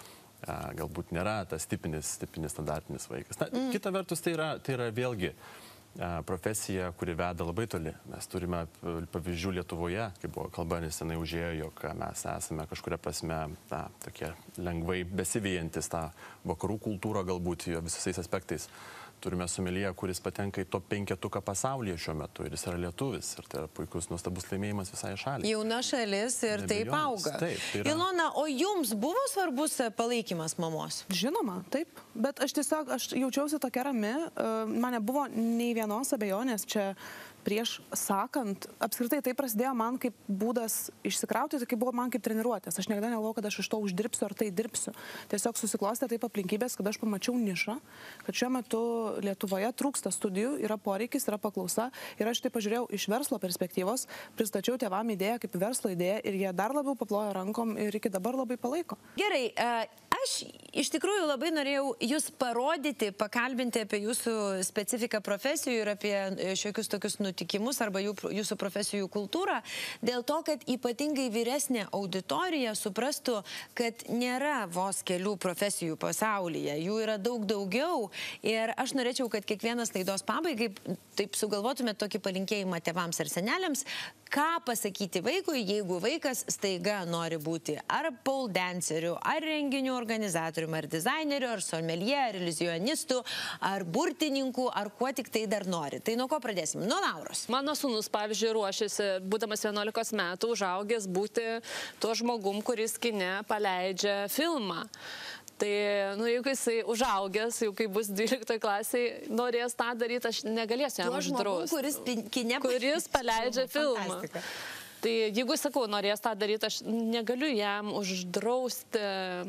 a, galbūt nėra tas tipinis, tipinis standartinis vaikas. Na, mm. Kita vertus, tai yra, tai yra vėlgi a, profesija, kuri veda labai toli. Mes turime pavyzdžių Lietuvoje, kai buvo kalba nesenai užėjo, jog mes esame kažkuria prasme na, tokie lengvai besivyjantis tą vakarų kultūrą galbūt jo visais aspektais. Turime somelję, kuris patenka į top penketuką pasaulyje šiuo metu ir jis yra lietuvis. Ir tai yra puikus, nuostabus laimėjimas visai šaliai. Jauna šalis ir taip auga. Taip, tai yra... Ilona, o jums buvo svarbus palaikymas mamos? Žinoma, taip. Bet aš tiesiog, aš jaučiausi tokia rami. Man nebuvo nei vienos abejonės čia prieš sakant. Apskritai tai prasidėjo man kaip būdas išsikrauti, tai kaip buvo man kaip treniruotės. Aš niekada negalvojau, kad aš iš to uždirbsiu ar tai dirbsiu. Tiesiog susiklostė taip aplinkybės, kad aš pamačiau nišą, kad šiuo metu Lietuvoje trūksta studijų, yra poreikis, yra paklausa. Ir aš tai pažiūrėjau iš verslo perspektyvos, pristačiau tėvam idėją kaip verslo idėją ir jie dar labiau paplojo rankom ir iki dabar labai palaiko. Gerai, aš iš tikrųjų labai norėjau jūs parodyti, pakalbinti apie jūsų specifiką profesijų ir apie šiokius tokius nutikimus arba jų, jūsų profesijų kultūrą, dėl to, kad ypatingai vyresnė auditorija suprastų, kad nėra vos kelių profesijų pasaulyje, jų yra daug daugiau ir aš norėčiau, kad kiekvienas laidos pabaigai taip sugalvotumėt tokį palinkėjimą tėvams ar seneliams, ką pasakyti vaikui, jeigu vaikas staiga nori būti ar pole danceriu, ar renginių organizatoriumi, ar dizaineriu, ar someljė, ar iliuzionistų, ar burtininku, ar kuo tik tai dar nori. Tai nuo ko pradėsim? Nuo Lauros. Mano sūnus, pavyzdžiui, ruošiasi, būdamas vienuolikos metų, užaugęs būti tuo žmogum, kuris kine paleidžia filmą. Tai, nu, jeigu jisai užaugęs, jau kai bus dvyliktoj klasiai, norės tą daryti, aš negalėsiu jam uždrausti. Kuris, kine... kuris paleidžia filmą. Tai jeigu, sakau, norės tą daryti, aš negaliu jam uždrausti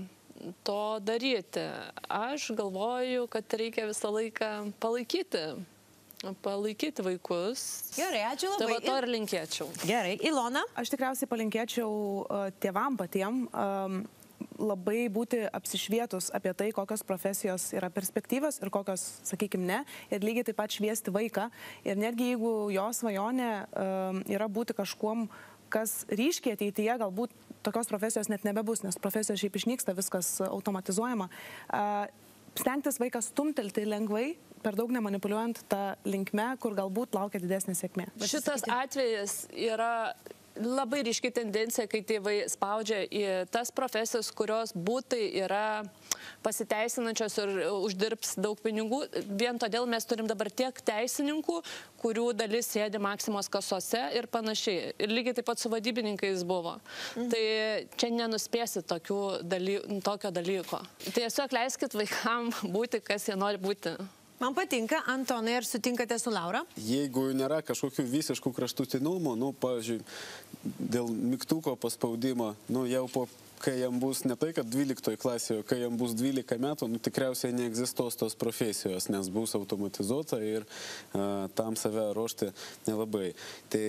to daryti. Aš galvoju, kad reikia visą laiką palaikyti. Palaikyti vaikus. Gerai, ačiū labai. Tai va to ir linkėčiau. Gerai, Ilona? Aš tikriausiai palinkėčiau uh, tėvam patiem um, labai būti apsišvietus apie tai, kokios profesijos yra perspektyvios ir kokios, sakykime, ne. Ir lygiai taip pat šviesti vaiką. Ir netgi jeigu jo svajonė um, yra būti kažkuom, kas ryškiai ateityje, galbūt tokios profesijos net nebebus, nes profesijos šiaip išnyksta, viskas automatizuojama. Uh, stengtis vaiką stumtelti lengvai, per daug nemanipuliuojant tą linkme, kur galbūt laukia didesnė sėkmė. Šitas atvejis yra labai ryški tendencija, kai tėvai spaudžia į tas profesijas, kurios būtai yra pasiteisinančios ir uždirbs daug pinigų. Vien todėl mes turim dabar tiek teisininkų, kurių dalis sėdi Maksimos kasose ir panašiai. Ir lygiai taip pat su vadybininkais buvo. Mhm. Tai čia nenuspėsi tokių daly, tokio dalyko. Tiesiog leiskit vaikam būti, kas jie nori būti. Man patinka. Antonai, ar sutinkate su Laura? Jeigu nėra kažkokių visiškų kraštutinumų, nu, pavyzdžiui, dėl mygtuko paspaudimo, nu, jau po, kai jam bus ne tai, kad dvyliktoj klasėje, kai jam bus dvylika metų, nu, tikriausiai neegzistuos tos profesijos, nes bus automatizuota ir a, tam save ruošti nelabai. Tai,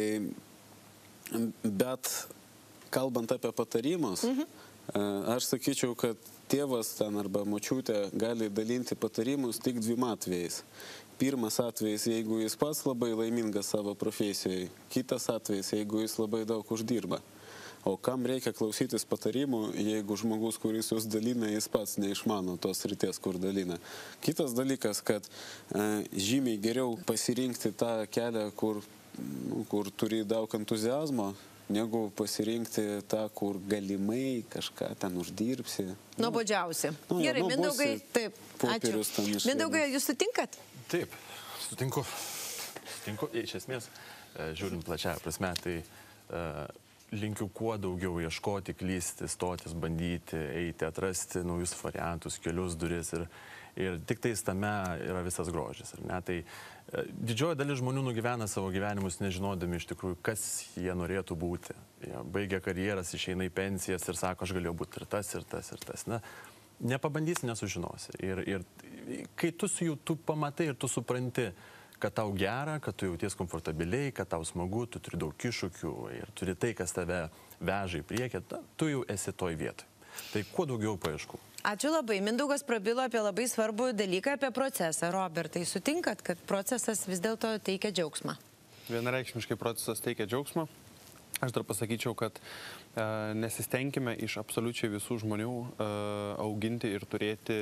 bet kalbant apie patarimus, mhm. a, aš sakyčiau, kad tėvas ten arba močiutė gali dalinti patarimus tik dviem atvejais. Pirmas atvejis, jeigu jis pats labai laimingas savo profesijoje. Kitas atvejis, jeigu jis labai daug uždirba. O kam reikia klausytis patarimų, jeigu žmogus, kuris jūs dalina, jis pats neišmano tos ryties, kur dalina. Kitas dalykas, kad e, žymiai geriau pasirinkti tą kelią, kur, kur turi daug entuziazmo, negu pasirinkti tą, kur galimai kažką ten uždirbsi. Nuobodžiausi. Nu, Gerai, nu, Mindaugai, taip, ačiū. Mindaugai, jūs sutinkat? Taip, sutinku. Sutinku, iš esmės, žiūrint plačiąją prasme, tai uh, linkiu kuo daugiau ieškoti, klysti, stotis, bandyti, eiti, atrasti naujus variantus, kelius, duris ir, ir tik tais tame yra visas grožis. Ar ne? Tai didžioji dalis žmonių nugyvena savo gyvenimus nežinodami iš tikrųjų, kas jie norėtų būti. Jie baigia karjeras, išeina į pensijas ir sako, aš galėjau būti ir tas, ir tas, ir tas. Na, nepabandysi, nesužinosi. Ir, ir kai tu su jų tu pamatai ir tu supranti, kad tau gera, kad tu jauties komfortabiliai, kad tau smagu, tu turi daug iššūkių ir turi tai, kas tave veža į priekį, tu jau esi toj vietoj. Tai kuo daugiau paieškų. Ačiū labai. Mindaugas prabilo apie labai svarbų dalyką, apie procesą. Robertai, sutinkat, kad procesas vis dėlto teikia džiaugsmą? Vienareikšmiškai procesas teikia džiaugsmą. Aš dar pasakyčiau, kad e, nesistengime iš absoliučiai visų žmonių e, auginti ir turėti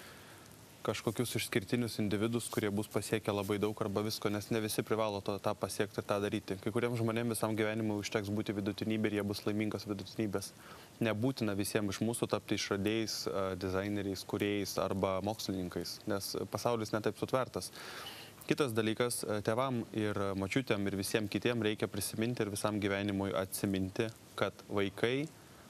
kažkokius išskirtinius individus, kurie bus pasiekę labai daug arba visko, nes ne visi privalo to, tą pasiekti ir tą daryti. Kai kuriems žmonėms visam gyvenimui užteks būti vidutinybė ir jie bus laimingos vidutinybės. Nebūtina visiems iš mūsų tapti išradėjais, dizaineriais, kūrėjais arba mokslininkais, nes pasaulis netaip sutvertas. Kitas dalykas, tėvam ir močiutėm ir visiems kitiem reikia prisiminti ir visam gyvenimui atsiminti, kad vaikai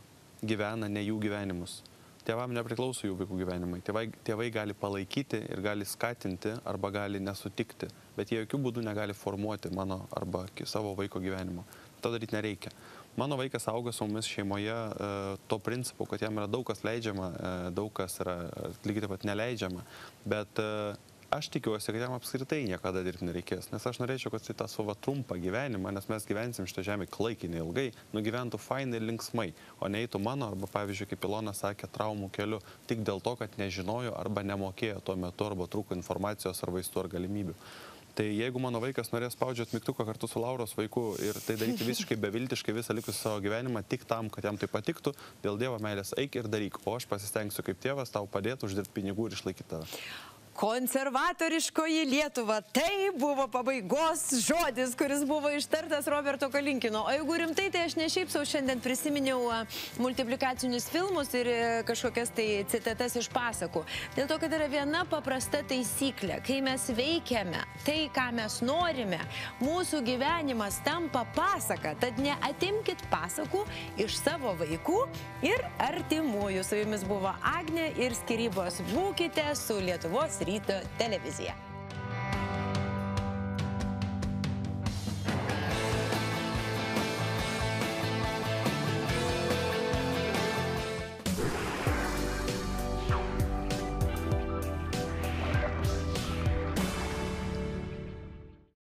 gyvena ne jų gyvenimus. Tėvam nepriklauso jų vaikų gyvenimai. Tėvai, tėvai gali palaikyti ir gali skatinti arba gali nesutikti, bet jie jokių būdų negali formuoti mano arba savo vaiko gyvenimo. To daryti nereikia. Mano vaikas auga su mumis šeimoje e, to principu, kad jam yra daug kas leidžiama, e, daug kas yra lygiai taip pat neleidžiama, bet e, aš tikiuosi, kad jam apskritai niekada dirbti nereikės, nes aš norėčiau, kad jis tą savo trumpą gyvenimą, nes mes gyvensim šitą žemę klaikiai neilgai, nugyventų fainai ir linksmai, o neeitų mano, arba pavyzdžiui, kaip Ilona sakė, traumų keliu, tik dėl to, kad nežinojo arba nemokėjo tuo metu, arba trūko informacijos ar vaistų ar galimybių. Tai jeigu mano vaikas norės spaudžiant mygtuką kartu su Lauros vaiku ir tai daryti visiškai beviltiškai visą likusį savo gyvenimą, tik tam, kad jam tai patiktų, dėl Dievo meilės eik ir daryk, o aš pasistengsiu kaip tėvas tau padėti uždirbti pinigų ir išlaikyti tave. Konservatoriškoji Lietuva. Tai buvo pabaigos žodis, kuris buvo ištartas Roberto Kalinkino. O jeigu rimtai, tai aš ne šiaip sau šiandien prisiminiau multiplikacinius filmus ir kažkokias tai citatas iš pasakų. Dėl to, kad yra viena paprasta taisyklė. Kai mes veikiame tai, ką mes norime, mūsų gyvenimas tampa pasaka. Tad neatimkit pasakų iš savo vaikų ir artimųjų. Su jumis buvo Agnė ir Skyrybos. Būkite su Lietuvos ryto televizija.